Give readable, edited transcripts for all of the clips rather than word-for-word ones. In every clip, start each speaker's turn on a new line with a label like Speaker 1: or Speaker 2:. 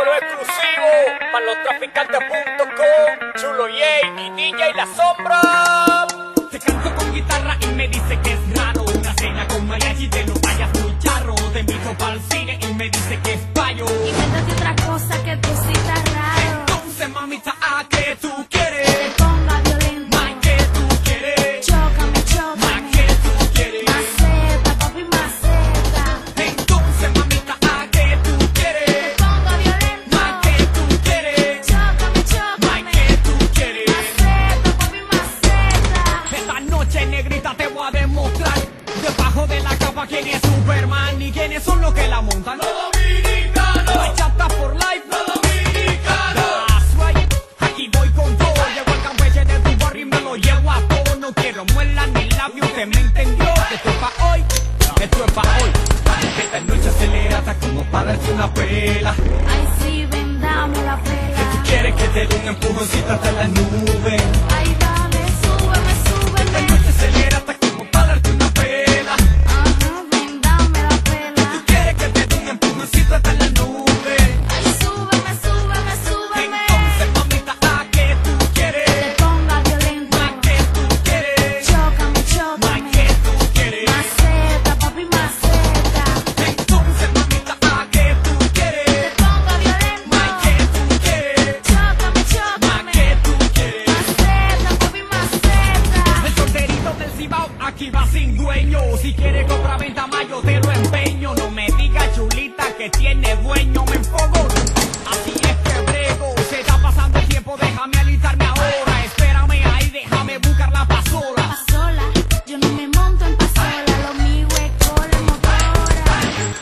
Speaker 1: Solo exclusivo para los traficantes.com. Chulo J y DJ La Sombra.
Speaker 2: Te canto con guitarra y me dice que es raro. Una cena con mariachi te lo vayas muy charro. Te invito pa'l cine y me dice que es payo.
Speaker 3: Invéntate otra cosa que tú sí estás raro.
Speaker 2: Entonces mamita, ¿a qué tú quieres?
Speaker 3: Que ponga violento.
Speaker 2: Más que tú quieres.
Speaker 3: Chócame,
Speaker 2: Más
Speaker 3: chócame.
Speaker 2: que tú quieres.
Speaker 3: Maceta, papi, maceta.
Speaker 2: Entonces mamita, ¿a qué tú quieres?
Speaker 3: Que ponga violento.
Speaker 2: Más que tú quieres.
Speaker 3: Chócame,
Speaker 2: Más
Speaker 3: chócame.
Speaker 2: que tú quieres.
Speaker 3: Maceta, papi, maceta.
Speaker 2: Esta noche negrita te voy a demostrar debajo de la capa quién es Superman y quiénes son los que la montan. Los dominicanos. Bachata for life. Los dominicanos. That's right. Aquí voy con todo. Llego al Campeche de tu barrio y me lo llevo a todo. No quiero muela ni labio, usted me entendió. Esto es pa' hoy. Esto es pa' hoy. Esta noche acelerata como para darte una pela.
Speaker 3: Ay, sí, ven, dame la pela.
Speaker 2: Si tú quieres que te dé un empujoncito hasta la nube.
Speaker 3: Ay, dale, súbeme,
Speaker 2: Esta
Speaker 3: súbeme.
Speaker 2: noche acelerata como para darte una pela.
Speaker 3: Ajá, ven, dame la pela.
Speaker 2: Tú quieres que te dé un empujoncito hasta la nube.
Speaker 3: Ay, súbeme, súbeme, súbeme.
Speaker 2: Entonces mamita, ¿a qué tú
Speaker 3: Que
Speaker 2: quieres?
Speaker 3: ponga violento.
Speaker 2: Más que tú quieres.
Speaker 3: Chócame,
Speaker 2: Más
Speaker 3: chócame.
Speaker 2: que tú quieres.
Speaker 3: Maceta, papi, maceta.
Speaker 2: Entonces mamita, ¿a qué tú
Speaker 3: Que
Speaker 2: quieres?
Speaker 3: ponga violento.
Speaker 2: Más que tú quieres.
Speaker 3: Chócame,
Speaker 2: Más
Speaker 3: chócame.
Speaker 2: que tú quieres.
Speaker 3: Maceta, papi, maceta.
Speaker 2: El solterito del Cibao aquí va sin dueño. Si quieres compra-venta más yo te lo empeño. No me digas chulita que tiene dueño. Me enfogo, así es que brego. Se está pasando el tiempo, déjame alistarme ahora. Espérame ahí, déjame buscar la pasola.
Speaker 3: Pasola, yo no me monto en pasola. Lo mío es cola motora.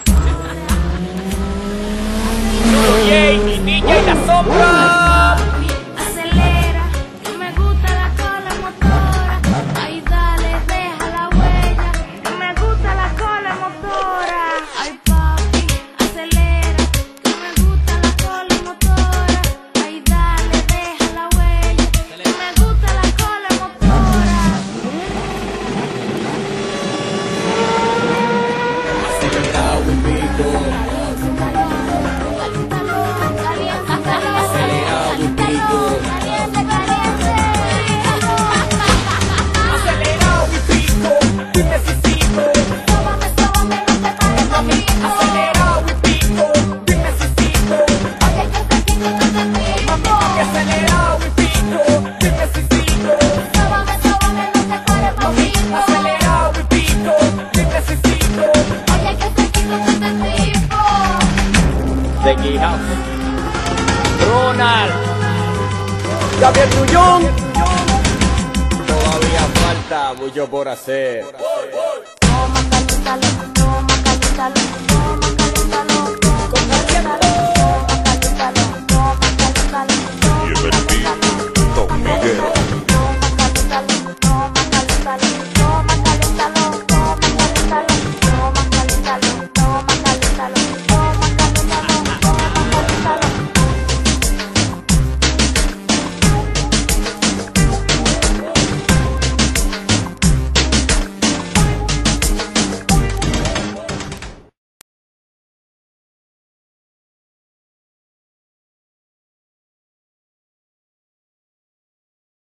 Speaker 1: Chulo J y DJ La Sombra.
Speaker 3: Acelera, que me gusta la cola motora. Ay, dale, deja la huella. Que me gusta la cola motora. Ay, papi, acelera, que me gusta la cola motora. Ay, dale, deja la huella. Que me gusta la cola motora.
Speaker 2: Acelerado y pico. Acelerado y pico. Acelerado y pico. Te necesito. Acelerado y pico. Te necesito. Acelerado y pico. Te necesito. Acelerado y pico. Te necesito.
Speaker 1: Zeki House. Ronald. Gabriel Grullón.
Speaker 4: Todavía falta mucho por hacer.
Speaker 3: Toma, calentalo, toma, calentalo, toma, calentalo, toma, calentalo, toma, calentalo, toma, calentalo, toma, calentalo, toma, calentalo, toma, calentalo, toma, calentalo.